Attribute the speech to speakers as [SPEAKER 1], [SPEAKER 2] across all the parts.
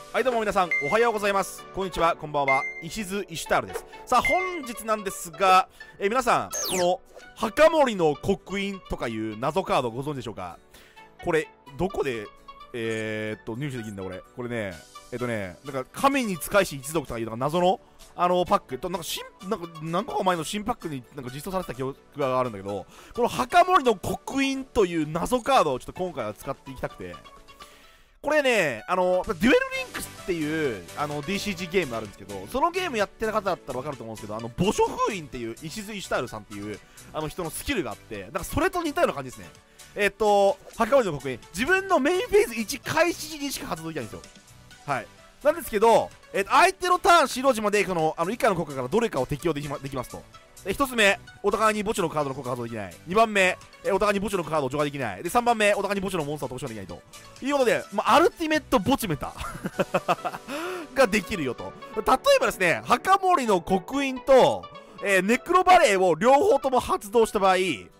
[SPEAKER 1] はい、どうも皆さんおはようございます。こんにちは、こんばんは。石津石太郎です。さあ本日なんですが、皆さんこの墓守の刻印とかいう謎カードご存知でしょうか。これどこで入手できるんだこれね、なんか神に仕えし一族とかいうなんか謎のパックとなんか何個か前の新パックになんか実装されてた記憶があるんだけど、この墓守の刻印という謎カードをちょっと今回は使っていきたくて、これね、デュエルリンクスっていう、DCG ゲームあるんですけど、そのゲームやってる方だったら分かると思うんですけど、墓所封印っていう石津石太郎さんっていう人のスキルがあって、なんかそれと似たような感じですね。墓守の刻印、自分のメインフェーズ1開始時にしか発動できないんですよ。はい。なんですけど、相手のターン白地まで以下の効果からどれかを適用できますと。1つ目、お互いに墓地のカードの効果発動できない。2番目、お互いに墓地のカードを除外できない。で、3番目、お互いに墓地のモンスターを特殊できないということで、アルティメット墓地メタができるよと。例えばですね、墓守の刻印と、ネクロバレーを両方とも発動した場合、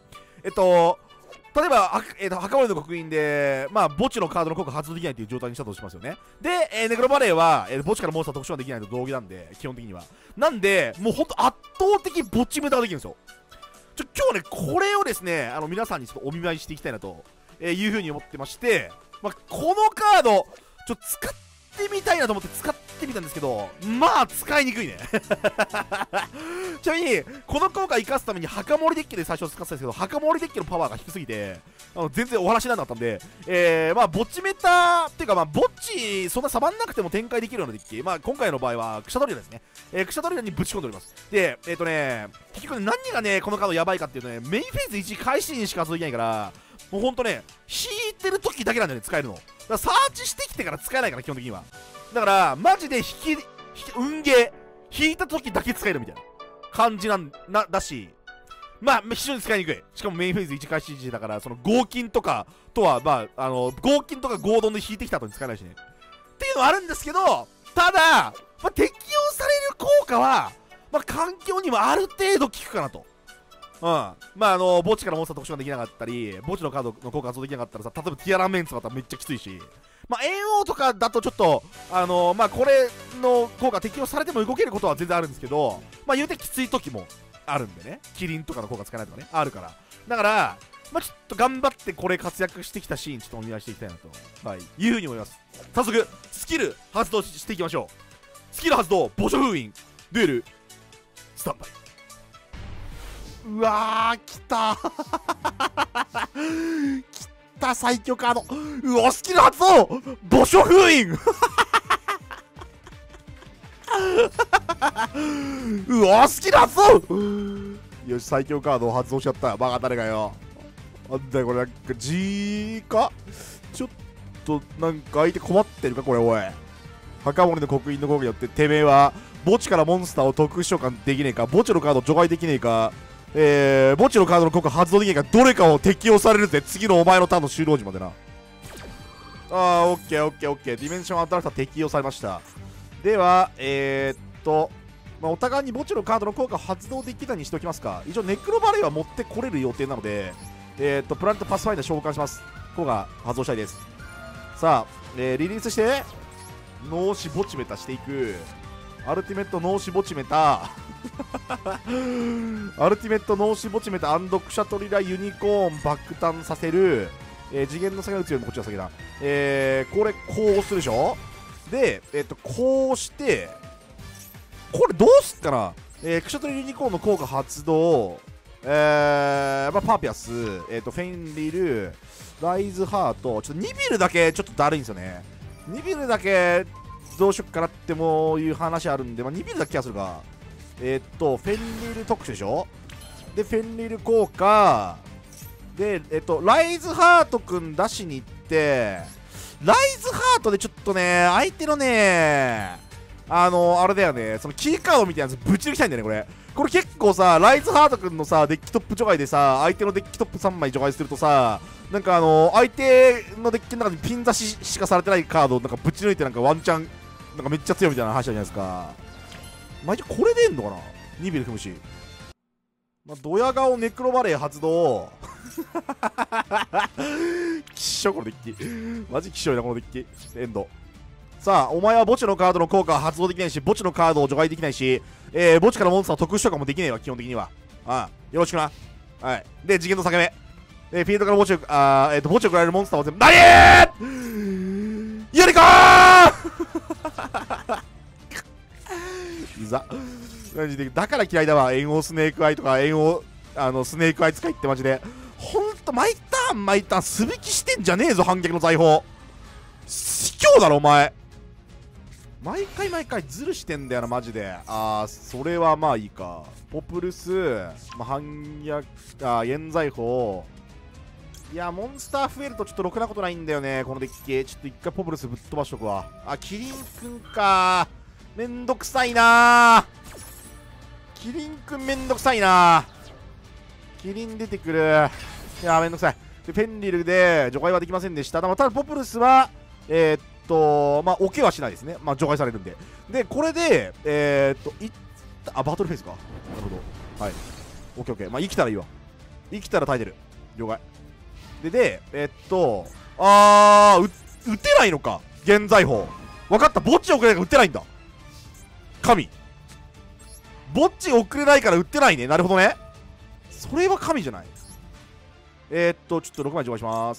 [SPEAKER 1] 例えば、墓守の刻印で、墓地のカードの効果発動できないという状態にしたとしますよね。で、ネクロバレーは、墓地からモンスター特殊はできないと同義なんで、基本的には。なんで、もうほんと圧倒的墓地無駄ができるんですよ。今日ね、これをですね、皆さんにちょっとお見舞いしていきたいなというふうに思ってまして、このカード、使ってみたいなと思って使ってみたんですけど、使いにくいね。ちなみに、この効果を生かすために墓守デッキで最初使ってたんですけど、墓守デッキのパワーが低すぎて、全然お話にならなかったんで、墓地メタっていうか、墓地、そんな触んなくても展開できるようなデッキ、今回の場合は、クシャドリラですね。クシャドリラにぶち込んでおります。で、結局何がね、このカードやばいかっていうとね、メインフェーズ1開始にしか発動できないから、もうほんとね、引いてる時だけなんだよね、使えるの。だからサーチしてきてから使えないから、基本的には。だから、マジで運ゲー、引いた時だけ使えるみたいな感じだし、非常に使いにくい。しかもメインフェーズ1開始時だから、その合金とかとは、合金とか合同で引いてきた後に使えないしね。っていうのはあるんですけど、ただ、適用される効果は、環境にもある程度効くかなと。墓地からモンスター特殊ができなかったり、墓地のカードの効果発動できなかったらさ、例えばティアラメンツだったらめっちゃきついし、猿王とかだとちょっと、これの効果適用されても動けることは全然あるんですけど、言うてきつい時もあるんでね、キリンとかの効果使えないとかね、あるから。だから、ちょっと頑張ってこれ活躍してきたシーン、ちょっとお願いしていきたいなと、いうふうに思います。早速、スキル発動していきましょう。スキル発動、墓所封印、デュエル、スタンバイ。うわー、来た来た、最強カード。うお、スキル発動、墓所封印うお、スキル発動よし、最強カードを発動しちゃった。バカ誰がよ。なんだよこれ、なんか G かちょっとなんか相手困ってるかこれ、おい。墓守の刻印の効果によっててめえは墓地からモンスターを特殊召喚できねえか、墓地のカード除外できねえか、墓地のカードの効果発動できないか、どれかを適用されるぜ、次のお前のターンの終了時までな。オッケーオッケーオッケー。ディメンションアトラクター適用されました。では、お互いに墓地のカードの効果を発動できたにしておきますか。一応ネクロバレーは持ってこれる予定なので、プラネットパスファインダー召喚します。効果発動したいです。さあ、リリースして脳死墓地メタしていく。アルティメット脳死墓地メタアルティメット脳死墓地メタクシャトリラユニコーン爆誕させる、次元の差が打つよりもこっちが先だ。これこうするでしょ。で、こうしてこれどうすっかな。クシャトリラユニコーンの効果発動、パーピアス、フェインリル、ライズハート、ちょっとニビルだけちょっとだるいんですよね。ニビルだけどうしよっかなってもいう話あるんで、ニビルだけ気がするが、フェンリル特殊でしょ。で、フェンリル効果で、ライズハートくん出しに行って、ライズハートでちょっとね、相手のね、あれだよね、そのキーカードみたいなやつぶち抜きたいんだよね、これ結構さ、ライズハートくんのさ、デッキトップ除外でさ、相手のデッキトップ3枚除外するとさ、なんか相手のデッキの中にピン刺ししかされてないカードをなんかぶち抜いてなんかワンチャン、なんかめっちゃ強いみたいな話じゃないですか。一応これでんのかな、ニビル組むし。ドヤ顔ネクロバレー発動きっしょこのデッキマジきっしょいなこのデッキ。エンドさあお前は墓地のカードの効果は発動できないし、墓地のカードを除外できないし、墓地からモンスターを特殊召喚もできないわ、基本的には。ああ、よろしくな。はい。で、次元の境目。フィールドから墓地を、墓地を食られるモンスターを全部、なにーやりかーうざ。マジで、だから嫌いだわ。炎王スネークアイとか、炎王、スネークアイ使いってマジで。ほんと、毎ターン、素引きしてんじゃねえぞ、反逆の財宝。卑怯だろ、お前。毎回ズルしてんだよな、マジで。それはまあいいか。ポプルス、反逆、現在法。いや、モンスター増えるとちょっとろくなことないんだよね、このデッキ。ちょっと一回ポプルスぶっ飛ばしとくわ。キリンくんか。めんどくさいな。キリンくんめんどくさいな。キリン出てくる。いや、めんどくさい。で、フェンリルで除外はできませんでした。ただポプルスは、オケはしないですね。除外されるんで。で、これで、バトルフェイスか。なるほど。はい。オッケーオッケー。生きたらいいわ。生きたら耐えてる。了解。撃てないのか。現在法。分かった。墓地遅れないから撃てないんだ。神。墓地遅れないから撃ってないね。なるほどね。それは神じゃない。ちょっと6枚除外します。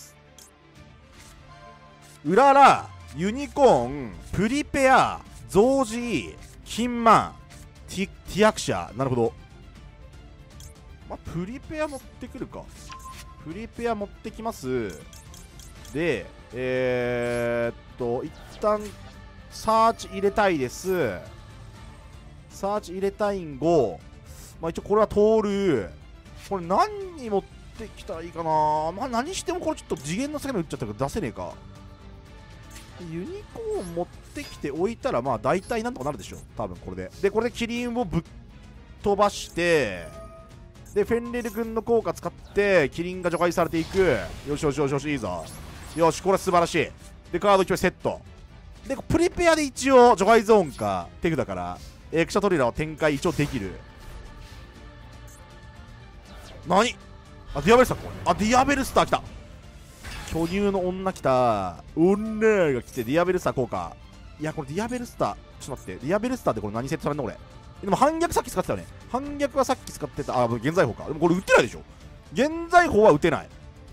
[SPEAKER 1] うらら、ユニコーン、プリペア、ゾウジー、キンマン、ティアクシャ。なるほど。プリペア持ってくるか。プリペア持ってきます。で、一旦、サーチ入れたいです。サーチ入れたいんご。一応これは通る。これ何に持ってきたらいいかな。何してもこれちょっと次元の先に打っちゃったから出せねえか。ユニコーン持ってきておいたら大体なんとかなるでしょ。多分これで。で、これでキリンをぶっ飛ばして、で、フェンリル君の効果使ってキリンが除外されていく。よしよしよしよし、いいぞ。よし、これ素晴らしい。で、カード1枚セット。で、プリペアで一応除外ゾーンか手札からクシャトリラーを展開一応できる。何？ディアベルスターか。ディアベルスター来た。巨乳の女来た。女が来て、ディアベルスター効果。いや、これディアベルスター。ちょっと待って。ディアベルスターってこれ何セットされんのこれ。でも反逆さっき使ってたよね。反逆はさっき使ってた。現在法か。でもこれ打ってないでしょ。現在法は打てない。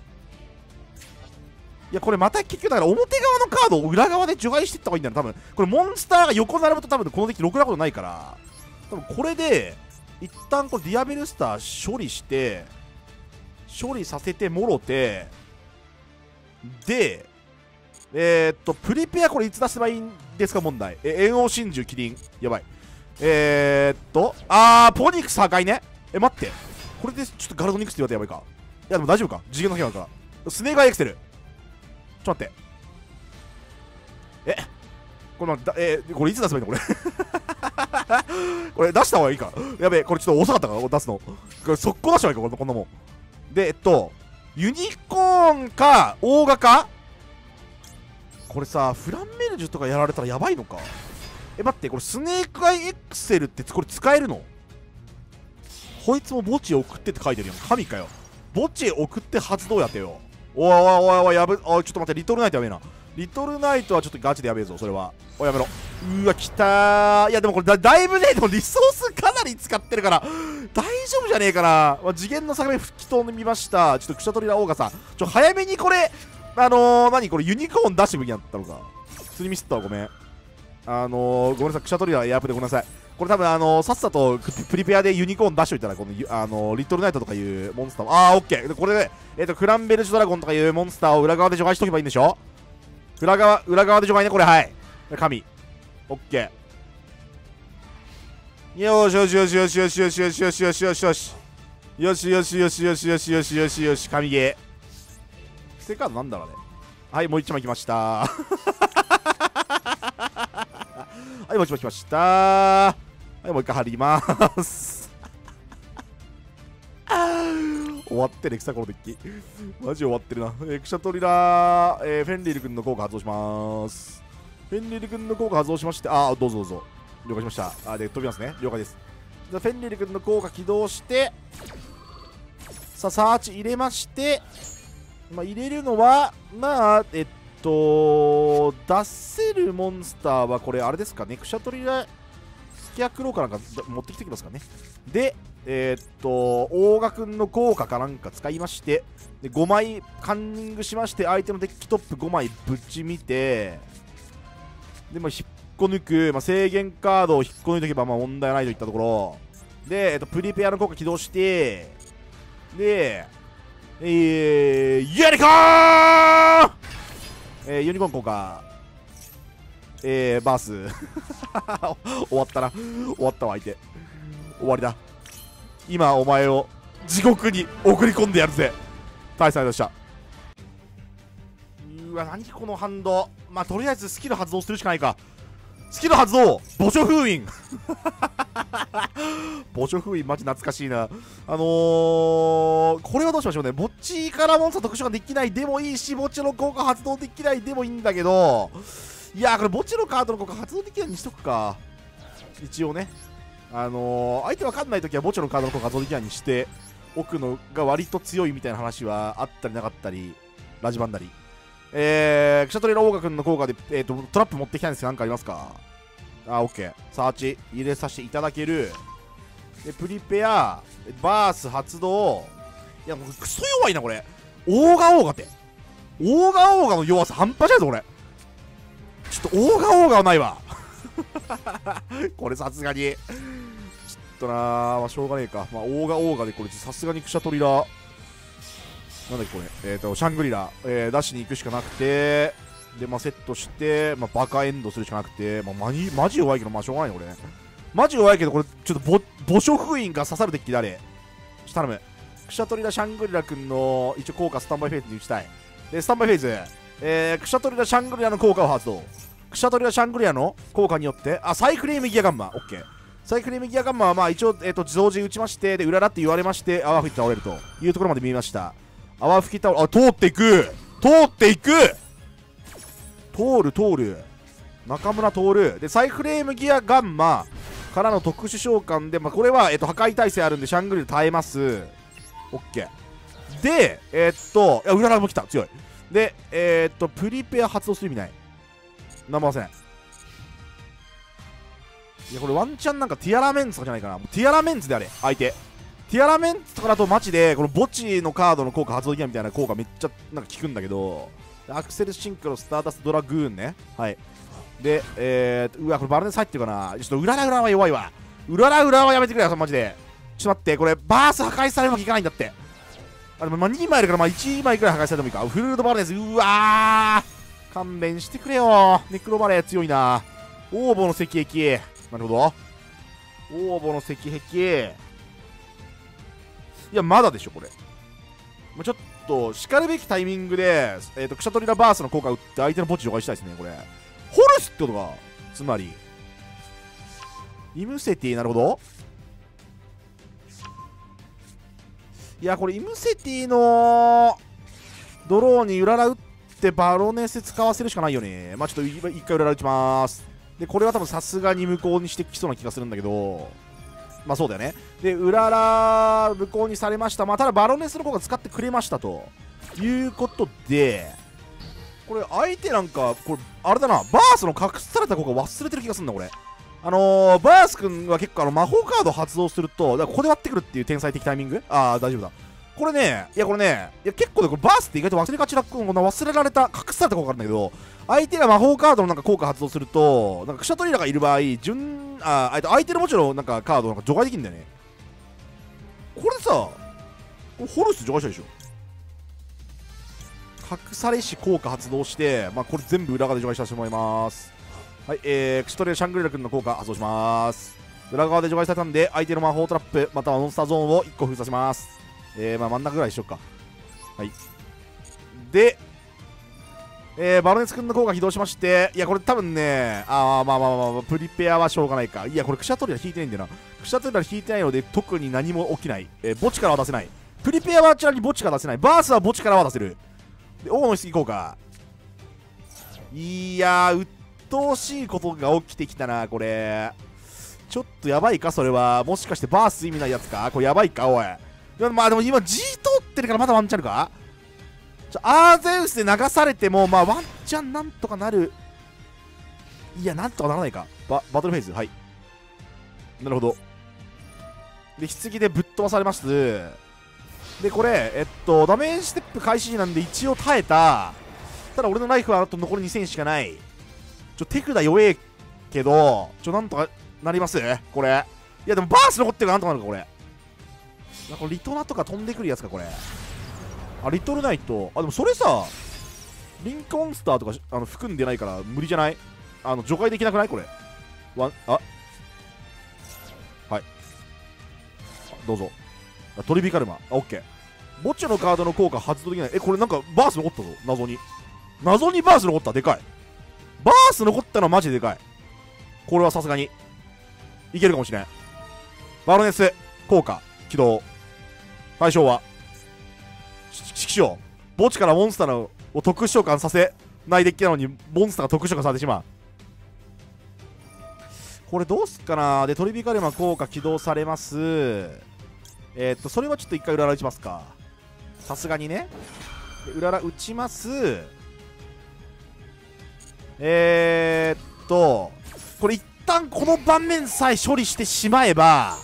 [SPEAKER 1] いや、これまた結局だから表側のカードを裏側で除外していった方がいいんだよ、多分。これモンスターが横並ぶと多分このデッキろくなことないから、多分これで、一旦これディアベルスター処理して、処理させてもろて、で、プリペアこれいつ出せばいいんですか問題。炎王真珠キリン。やばい。ポニクス破壊ね。待って。これでちょっとガルドニクスって言われてやばいか。いやでも大丈夫か。次元の部屋だから。スネーガーエクセル。ちょっと待って。これいつ出せばいいのこれ。これ出した方がいいか。やべえ、これちょっと遅かったから出すの。これ速攻出した方がいいか、こんなもん。で、ユニコーンか、大型かこれさ、フランメルジュとかやられたらやばいのか。待って、これスネークアイエクセルってこれ使えるの？こいつも墓地送ってって書いてるよ。神かよ。墓地送って発動やってよ。おいおいおいおい、ちょっと待って、リトルナイトやべえな。リトルナイトはちょっとガチでやべえぞ、それは。やめろ。うわ、来たー。いや、でもこれだいぶね、でもリソースかなり使ってるから、大丈夫じゃねえかな。次元の境目吹き飛んでみました。ちょっとクシャトリラオーガさん。早めにこれ、何これ、ユニコーン出してもいいやったのか。普通にミスったわ、ごめん。ごめんなさい、クシャトリラエアップでごめんなさい。これ多分さっさとプリペアでユニコーン出しといたら、このリトルナイトとかいうモンスターを、オッケー。これで、クランベルジュドラゴンとかいうモンスターを裏側で除外しとけばいいんでしょ。裏側で除外ね、これ、はい。神。オッケー。よしよしよしよしよしよしよしよしよしよしよし。よしよしよしよしよしよしよしよし、神ゲー。ステカードなんだろうね。はい、もう一枚来ました。はい、もう一枚来ました。はい、もう一回貼ります。終わってる、草このデッキ。マジ終わってるな。クシャトリラー、フェンリル君の効果発動します。フェンリル君の効果発動しまして、どうぞどうぞ。了解しました。で、飛びますね。了解です。じゃあ、フェンリル君の効果起動して、さあ、サーチ入れまして、入れるのは、 出せるモンスターはこれあれですかね、クシャトリラスキャクローかなんか持ってきてきますかね。で大賀くんの効果かなんか使いまして、で5枚カンニングしまして、相手のデッキトップ5枚ぶち見て、でも引っこ抜く、制限カードを引っこ抜いておけば問題ないといったところで、プリペアの効果起動して、でユニコーン、ユニコーン効果、バース終わったな、終わったわ相手、終わりだ。今お前を地獄に送り込んでやるぜ。大差でした。うわ、何このハンド。とりあえずスキル発動するしかないか。スキル発動、墓所封印墓所封印マジ懐かしいな。これはどうしましょうね。墓地からモンスター特殊ができないでもいいし、墓地の効果発動できないでもいいんだけど、いやー、これ墓地のカードの効果発動できないにしとくか。一応ね、相手わかんないときは墓地のカードの効果発動できないにしておくのが割と強いみたいな話はあったりなかったり、ラジバンダリ。クシャトレラオーガ君の効果で、トラップ持ってきたいんですけど、何かありますか？オッケー。サーチ入れさせていただける。で、プリペア、バース発動。いや、もうクソ弱いな、これ。オーガオーガって。オーガオーガの弱さ半端じゃないぞ、これ。ちょっとオーガオーガはないわ。これさすがに。ちょっとなー、しょうがねえか。オーガオーガで、これさすがにクシャトリラ。なんだっけこれ、シャングリラ、出しに行くしかなくて、で、セットして、バカエンドするしかなくて、マジ弱いけど、しょうがないね、これね。マジ弱いけど、これ、ちょっと墓所封印が刺さるデッキ誰？頼む。クシャトリラ・シャングリラ君の一応効果、スタンバイフェイズに打ちたい。で、スタンバイフェイズ、クシャトリラ・シャングリラの効果を発動。クシャトリラ・シャングリラの効果によって、サイクリームギアガンマ、オッケー。サイクリームギアガンマは、一応、同時打ちまして、で、裏だって言われまして、泡吹いて倒れるというところまで見えました。泡吹き倒れ、通っていく通る中村通る。で、サイフレームギアガンマからの特殊召喚で、これは、破壊耐性あるんで、シャングリラ耐えます。オッケー。で、いや、裏側も来た。強い。で、プリペア発動する意味ない。なんもません。いや、これワンチャンなんかティアラメンツとかじゃないかな。ティアラメンツであれ、相手。ティアラメンツとかだとマジでこの墓地のカードの効果発動できないみたいな効果めっちゃなんか効くんだけど、アクセルシンクロスターダストドラグーンね。はい。で、うわ、これバルネス入ってるかな。ちょっと裏は弱いわ。裏はやめてくれよ、マジで。ちょっと待って、これバース破壊されるわけいかないんだって。でも2枚いるから1枚くらい破壊されてもいいか。フルードバルネス、うわー、勘弁してくれよ。ネクロバレー強いな。オーボの石壁、なるほど。オーボの石壁、いや、まだでしょ、これ。ちょっと、しかるべきタイミングで、クシャトリラバースの効果を打って、相手の墓地除外したいですね、これ。ホルスってことか。つまり。イムセティ、なるほど。いや、これ、イムセティのドローに裏ラ打って、バロネス使わせるしかないよね。ちょっと一回裏ラ打ちます。で、これは多分さすがに無効にしてきそうな気がするんだけど、そうだよね。で、裏ラ無効にされました。ただバロネスの効果使ってくれましたということで、これ相手なんか、これあれだな、バースの隠された効果忘れてる気がするんだ、これ。バース君は結構魔法カード発動すると、ここで割ってくるっていう天才的タイミング、大丈夫だ。これね、結構ね、これバースって意外と忘れがちな、忘れられた、隠された効果あるんだけど、相手が魔法カードのなんか効果発動すると、クシャトリラがいる場合、相手の墓地のなんかカードをなんか除外できるんだよね。これさ、ホルス除外したでしょ。隠されし効果発動して、これ全部裏側で除外させてもらいます。はい、クシャトリラシャングリラ君の効果発動します。裏側で除外されたんで、相手の魔法トラップ、またはモンスターゾーンを1個封鎖します。真ん中ぐらいにしよっか。はい。で、バロネス君の効果起動しまして、いや、これ多分ね、プリペアはしょうがないか。いや、これクシャトリラ引いてないんだよな。クシャトリラ引いてないので、特に何も起きない。墓地からは出せない。プリペアはあちらに墓地から出せない。バースは墓地からは出せる。で、王の質疑効果。いやー、鬱陶しいことが起きてきたな、これ。ちょっとやばいか、それは。もしかしてバース意味ないやつか、これやばいか、おい。でも今 G 通ってるからまだワンチャンあるか。アーゼウスで流されても、ワンちゃなんとかなる。いや、なんとかならないか。バトルフェーズ、はい。なるほど。で、棺でぶっ飛ばされます。で、これ、ダメージステップ開始時なんで一応耐えた。ただ俺のライフはあと残り2000しかない。手札弱えけど、なんとかなりますこれ。いや、でもバース残ってるからなんとかなるか、これ。これリトナとか飛んでくるやつか、これ。あ、リトルナイト。あ、でもそれさ、リンクモンスターとか含んでないから無理じゃない？除外できなくない？これ。はい。どうぞ。トリビカルマ。オッケー。墓地のカードの効果発動できない。これなんかバース残ったぞ。謎にバース残った。でかい。バース残ったのはマジででかい。これはさすがにいけるかもしれん。バロネス効果起動。対象は指揮所。墓地からモンスターのを特殊召喚させないデッキなのにモンスターが特殊召喚されてしまう。これどうすっかな。でトリビカルマ効果起動されます。それはちょっと一回裏打ちますか。さすがにね。裏打ちます。これ一旦この盤面さえ処理してしまえば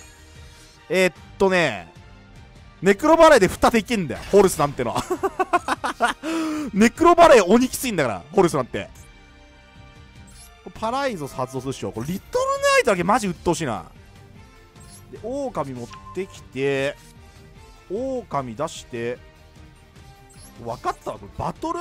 [SPEAKER 1] ネクロバレーで2手いけんだよ、ホルスなんてのはネクロバレー鬼きついんだからホルスなんて。パライゾス発動するっしょ。これリトルナイトだけマジ鬱陶しいな。で狼持ってきて、狼出して、分かったわ。これバトル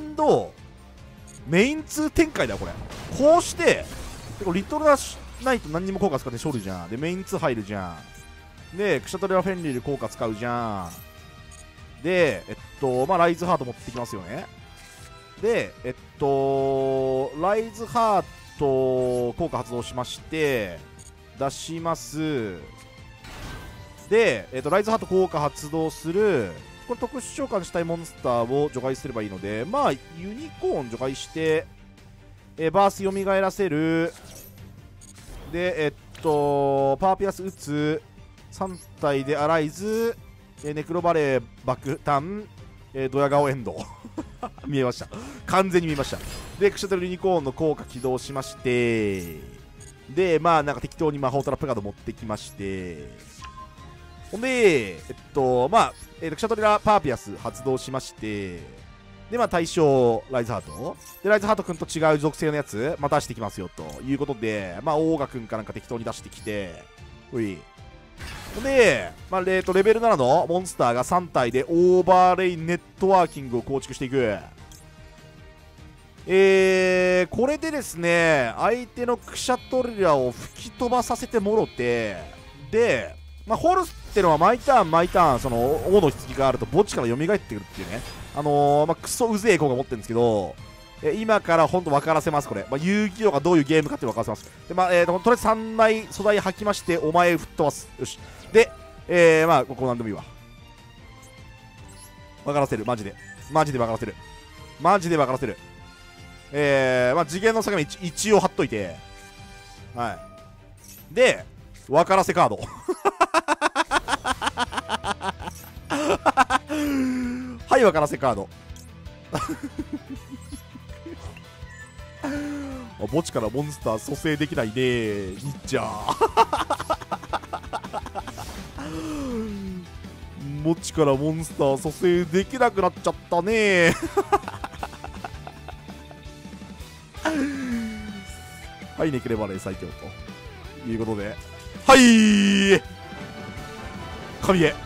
[SPEAKER 1] &メイン2展開だよこれ。こうしてリトルナイト何にも効果使って処理じゃん。でメイン2入るじゃん。でクシャトレラフェンリル効果使うじゃん。でライズハート持ってきますよね。でライズハート効果発動しまして出します。で、ライズハート効果発動する。これ特殊召喚したいモンスターを除外すればいいので、まあユニコーン除外して、バース蘇らせる。でパーピアス打つ。3体でアライズ、ネクロバレー爆弾、ドヤ顔エンド見えました。完全に見えました。でクシャトルユニコーンの効果起動しまして、でまあなんか適当に魔法トラップカード持ってきまして、ほんでクシャトレラパーピアス発動しまして、でまあ対象ライズハートで、ライズハート君と違う属性のやつまた出してきますよということで、まあオーガ君かなんか適当に出してきて、ほいで、レベル7のモンスターが3体でオーバーレイネットワーキングを構築していく。これでですね、相手のクシャトレラを吹き飛ばさせてもろて、で、ホルスってのは毎ターンその王の棺があると墓地から蘇ってくるっていうね、クソうぜえ効果持ってるんですけど、今からほんと分からせます。これ、遊戯王がどういうゲームかって分からせます。でとりあえず3枚素材吐きまして、お前吹っ飛ばす。よし。でここなんでもいいわ。分からせる。マジで分からせる。次元の境目一応貼っといて、はい。で分からせカードはい、分からせカード墓地からモンスター蘇生できないねー、ニッチャー墓地からモンスター蘇生できなくなっちゃったねはい、ネクレバレー最強ということで、はいー神へ。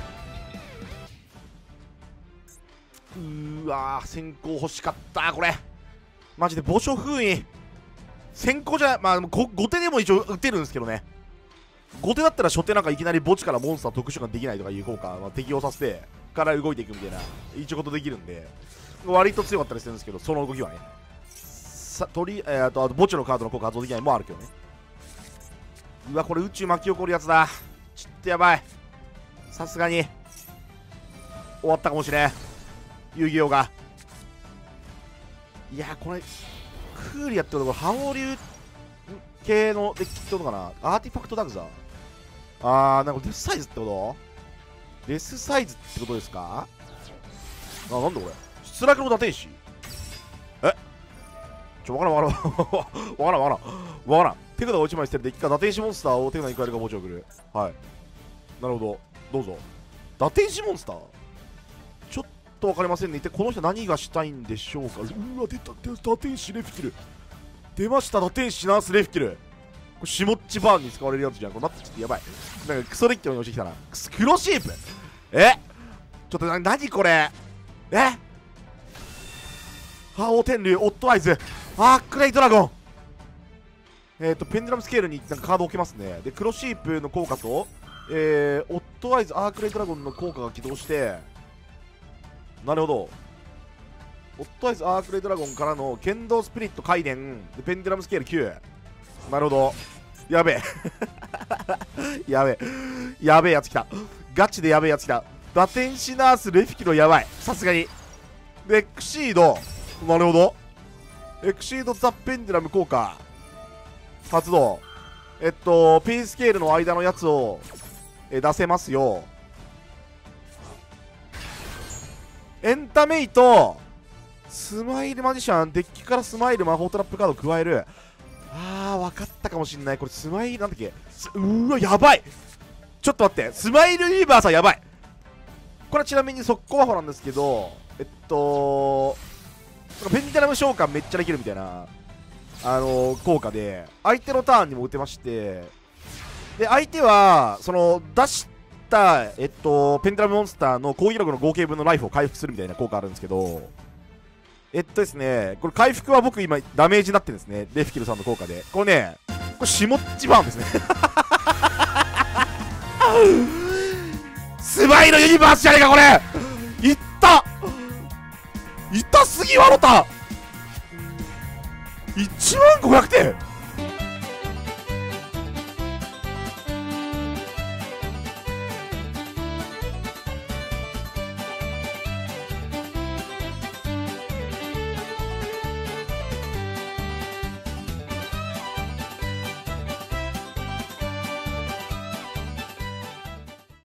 [SPEAKER 1] 先行欲しかったこれ。マジで墓所封印先行じゃない、後手でも一応打てるんですけどね。後手だったら初手なんかいきなり墓地からモンスター特殊ができないとかいう効果、適用させてから動いていくみたいな一応ことできるんで、割と強かったりするんですけど、その動きはね、あと墓地のカードの効果発動できないもあるけどね。これ宇宙巻き起こるやつだ。ちょっとやばい。さすがに終わったかもしれん、遊戯王が。いやこれクーリアってことは覇王流系のデッキってことかな。アーティファクトダグザー、なんかデスサイズってこと、デスサイズってことですか。なんだこれ、出落の打天使、 わからんわからんわからんわからんわからん。手札を1枚捨てるデッキか打天使モンスターを手札に加えるか墓地を送る。はい、なるほど、どうぞ。打天使モンスターちょっと分かりませんね。一体この人何がしたいんでしょうか。うわ、出た、打天使レフキル出ました。打天使ナースレフキル、これシモッチバーンに使われるやつじゃん。これ待って、ちょっとやばい、なんかクソデッキを用意してきたな。黒シープ、ちょっと何これ、覇王天竜、オットアイズ、アークレイドラゴン、ペンデュラムスケールになんかカードを置けますね。で、黒シープの効果と、オットアイズ、アークレイドラゴンの効果が起動して、なるほど。オットアイズ、アークレイドラゴンからの剣道スピリット、回電、でペンデュラムスケール9。なるほど。やべえ。やべえ。やべえやつ来た。ガチでやべえやつ来た。打天使ナース、レフィキロやばい。さすがに。で、エクシード。なるほど。エクシードザ・ペンデュラム効果発動。P スケールの間のやつを、出せますよ。エンタメイト、スマイルマジシャン、デッキからスマイル魔法トラップカードを加える。分かったかもしんない。これスマイルなんだっけ、うわ、やばい。ちょっと待って、スマイルユニバーサーやばい。これはちなみに速攻魔法なんですけど、ペンデュラム召喚めっちゃできるみたいな効果で相手のターンにも打てまして、で相手はその出したペンデュラムモンスターの攻撃力の合計分のライフを回復するみたいな効果あるんですけど、ですね、これ回復は僕今ダメージになってるんですね、レフキルさんの効果で。これね、これシモッチバーンですね。スマイルユニバースじゃねえかこれ。いった痛すぎわろた。1万500点。